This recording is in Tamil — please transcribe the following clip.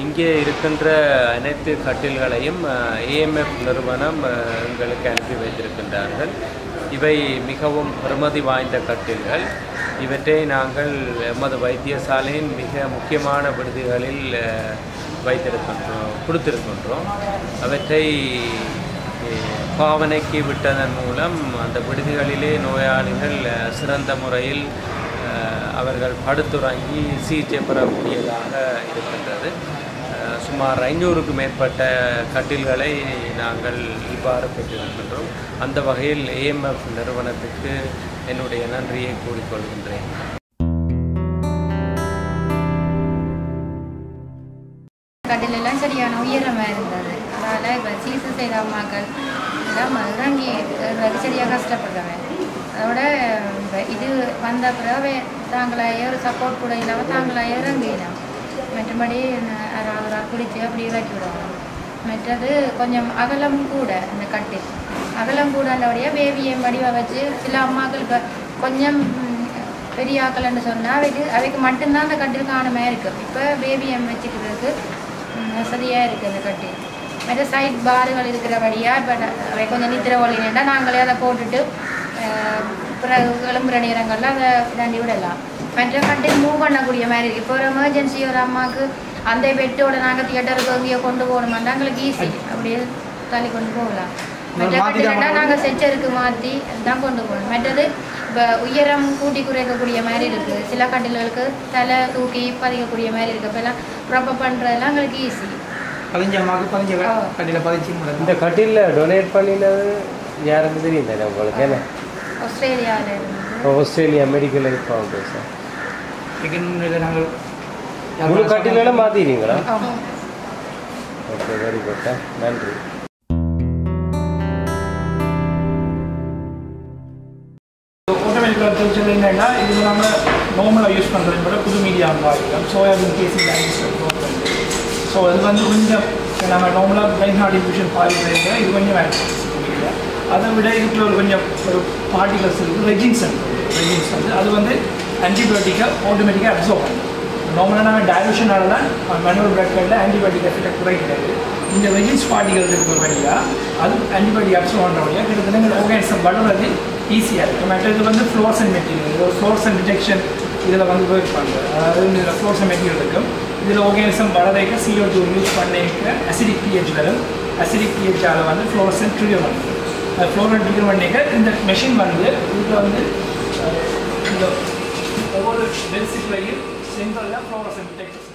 இங்கே இருக்கின்ற அனைத்து கட்டில்களையும் ஏஎம்எஃப் நிறுவனம் எங்களுக்கு அனுப்பி வைத்திருக்கின்றார்கள். இவை மிகவும் பெறுமதி வாய்ந்த கட்டில்கள். இவற்றை நாங்கள் எமது வைத்தியசாலையின் மிக முக்கியமான விடுதிகளில் கொடுத்திருக்கின்றோம். அவற்றை பாவனைக்கு விட்டதன் மூலம் அந்த விடுதிகளிலே நோயாளிகள் சிறந்த முறையில் அவர்கள் படுத்துறங்கி சிகிச்சை பெறக்கூடியதாக இருக்கின்றது. சுமார் 500க்கும் மேற்பட்ட கட்டில்களை நாங்கள் இவ்வாறு பெற்றிருக்கின்றோம். அந்த வகையில் ஏஎம்எஃப் நிறுவனத்துக்கு என்னுடைய நன்றியை கூறிக்கொள்கின்றேன். கட்டிலெல்லாம் சரியான உயரமாக இருந்தது. அதனால் இப்போ சிகிச்சை செய்த அம்மாக்கள் எல்லாம் இறங்கி சரியாக கஷ்டப்படுறவன். அதோட இது வந்த பிறகு தாங்களாயே ஒரு சப்போர்ட் கூட இல்லாமல் தாங்களாயே இறங்கினோம். மற்றபடி யாராவது பிடிச்சி அப்படி இறக்கி விடுவாங்க. மற்றது கொஞ்சம் அகலம் கூட இந்த கட்டில் அகலம் கூடன்றபடியாக பேபியை வடிவ வச்சு சில அம்மாக்களுக்கு கொஞ்சம் பெரிய ஆக்கலன்னு சொன்னால் அவைக்கு மட்டும்தான் அந்த கட்டில் காணமே இருக்குது. இப்போ பேபிஎம் வச்சுக்கிறதுக்கு வசதியாக இருக்குது அந்த கட்டில். மற்ற சைட் பாருகள் இருக்கிறபடியாக இப்போ அவை கொஞ்சம் நித்திர ஒளினா நாங்களே அதை போட்டுட்டு பிறகு கிளம்புற நேரங்களில் அதை தாண்டி விடலாம். மற்ற கட்டில் மூவ் பண்ணக்கூடிய மாதிரி இருக்குது. இப்போ ஒரு எமர்ஜென்சி ஒரு அம்மாவுக்கு அந்த பெட்டோட நாங்கள் தியேட்டருக்கு எங்கேயோ கொண்டு போகணுமாட்டா எங்களுக்கு ஈஸி அப்படியே தள்ளி கொண்டு போகலாம். மற்ற கட்டில்னா நாங்கள் செச்சருக்கு மாற்றி தான் கொண்டு போகணும். மற்றது இப்போ உயரம் கூட்டி குறைக்கக்கூடிய மாதிரி இருக்குது. சில கட்டில்களுக்கு தலை தூக்கி பதிக்கக்கூடிய மாதிரி இருக்குது. இப்போல்லாம் ப்ராப்பர் பண்ணுறதெல்லாம் எங்களுக்கு ஈஸி. இந்த கட்டிலில் டொனேட் பண்ணினது யாருக்கு தெரியும் தானே உங்களுக்கு? என்ன ஆஸ்திரேலியா மெடிக்கல் ஹெல்ப் ஃபவுண்டேஷன். முழு கட்டிலெல்லாம் மாற்றிடுவீங்களா? ஓகே, வெரி குட், நன்றி. என்னென்னா இது நம்ம நார்மலாக யூஸ் பண்ணுறது கூட புது மீடியா வாங்கிக்கலாம். சோயாபீன் கேசிங் லைன்ஸ். ஸோ அது வந்து கொஞ்சம் நம்ம நார்மலாக பிரைன் ஹார்ட் இன்ஃபியூஷன் பாதிக்கிறத இது கொஞ்சம் அதை விட இதுக்குள்ள ஒரு பார்ட்டிகல்ஸ் இருக்குது. ரெஜின்ஸ் வந்து அது வந்து ஆன்டிபயோட்டிக்காக ஆட்டோமேட்டிக்காக அப்சர்வ் பண்ணும். நார்மலாக நம்ம டைலூஷனால தான் மேனுவல் பிளட் கிளாட்டில் ஆன்டிபயோட்டிக் எஃபெக்டை குறைக்கிறது. இந்த ரெஜின்ஸ் பார்ட்டிகல்ஸ் இருக்கிற வழியாக அது ஆன்டிபயோட்டிக் அப்சர்வ் பண்ணுற வழியாக கிட்டத்தட்ட எங்கள் ஆர்கானிசம் வளர்றது ஈஸியாக இருக்குது. மற்ற இது வந்து ஃப்ளோரசன்ட் மெட்டீரியல், ஃப்ளோரசன்ட் டிடெக்ஷன் இதில் வந்து ஒர்க் பண்ணுறது. அதாவது இதில் ஃப்ளோரசன்ட் மெட்டீரியல் இருக்கும். இதில் ஆர்கானிசம் வளர்க்க CO2 யூஸ் பண்ணிக்க அசிடிக் pH வரும். அசிடிக் pHால் வந்து ஃப்ளோரசன்ட் ட்ரிகர் பண்ணுது. ஃப்ளோரசன்ட் ட்ரிகர் பண்ணிக்க இந்த மெஷின் வந்து இதில் வந்து இந்த ஒவ்வொரு பென்சிலையும் சென்ட்ரலில் ஃப்ளோரசன்ட் டிடெக்டர்ஸ்